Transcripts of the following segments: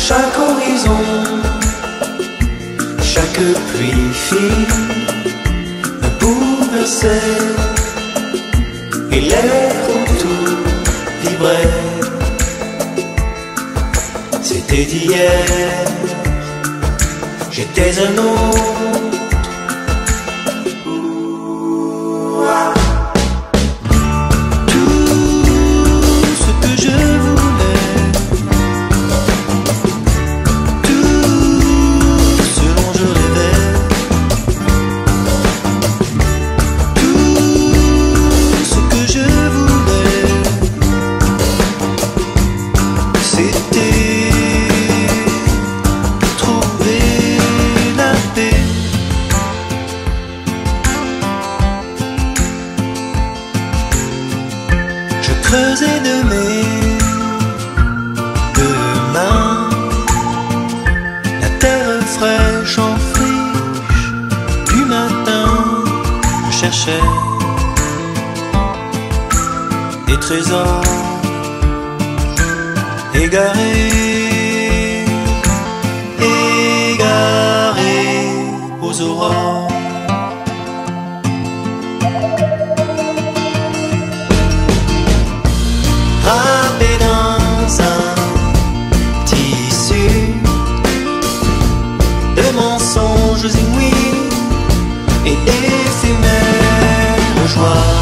chaque horizon, chaque pluie fine me bouleversait et l'air autour vibrait. C'était d'hier, j'étais un autre. Creusé de mes deux mains la terre fraîche en friche du matin. Je cherchais des trésors égarés, égarés aux aurores. Râpé dans un tissu de mensonges inouïs et d'éphémères joies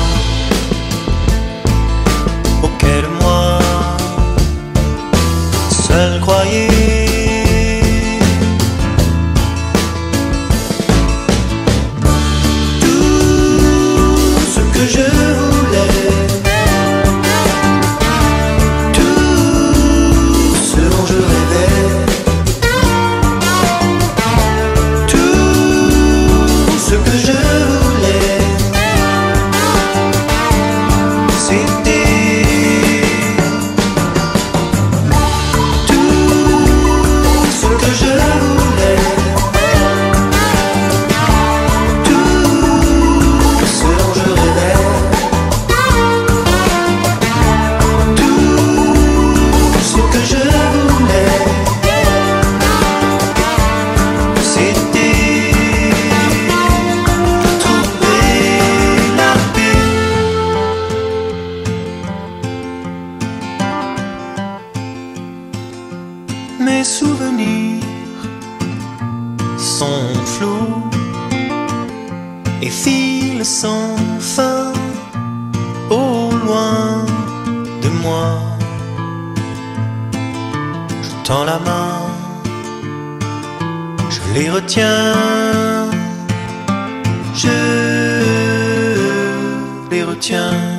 auxquelles moi seul croyais. Tout ce que je voulais, mes souvenirs sont flous et filent sans fin au loin de moi. Je tends la main, je les retiens, je les retiens.